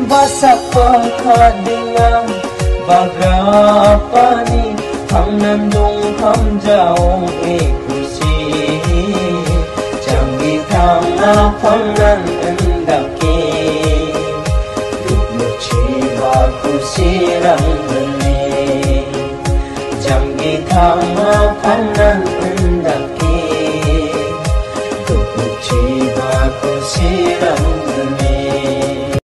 basa pagkadingang bagapani ang nandong hamjaong ikusi Jangi tanga pangnan endaki Dukluchi baku sirang beli Jangi tanga pangnan endaki Dukluchi baku sirang beli